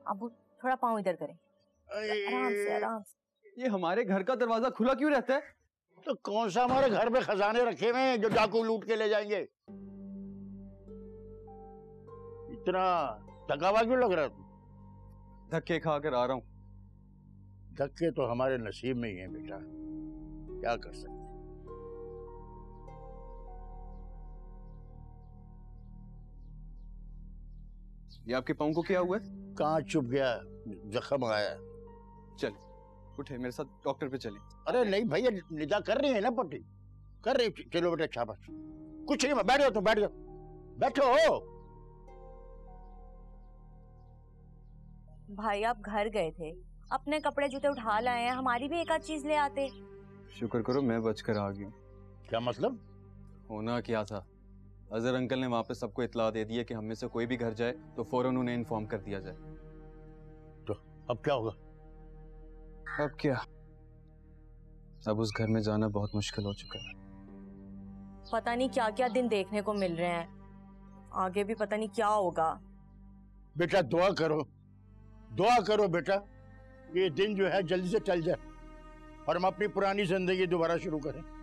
अब थोड़ा पाँव इधर करें, आराम से आराम से। ये हमारे घर का दरवाजा खुला क्यों रहता है? तो कौन सा हमारे घर में खजाने रखे हुए हैं जो डाकू लूट के ले जाएंगे? इतना थका हुआ क्यों लग रहा है? धक्के खा कर आ रहा हूँ। धक्के तो हमारे नसीब में ही हैं बेटा, क्या कर सकते। ये आपके पाँव को क्या हुआ है? कहाँ चुप गया, जख्म आया। चल उठे, मेरे साथ डॉक्टर पे चले। अरे नहीं भैया, निदा कर रही है ना पट्टी, कर रही। चलो बेटा, शाबाश। कुछ नहीं, बैठ जाओ, तो बैठ जाओ, बैठो। भाई आप घर गए थे, अपने कपड़े जूते उठा लाए हैं, हमारी भी एक आध चीज ले आते। शुक्र करो मैं बचकर आ गया। क्या मतलब? होना क्या था, अजहर अंकल ने वहां पे सबको इत्तला दे दी है कि हम में से कोई भी घर जाए तो फौरन उन्हें इन्फॉर्म कर दिया जाए। तो अब क्या होगा? अब क्या, अब उस घर में जाना बहुत मुश्किल हो चुका है। पता नहीं क्या क्या दिन देखने को मिल रहे हैं, आगे भी पता नहीं क्या होगा। बेटा दुआ करो, दुआ करो बेटा, ये दिन जो है जल्दी से टल जाए और हम अपनी पुरानी जिंदगी दोबारा शुरू करें।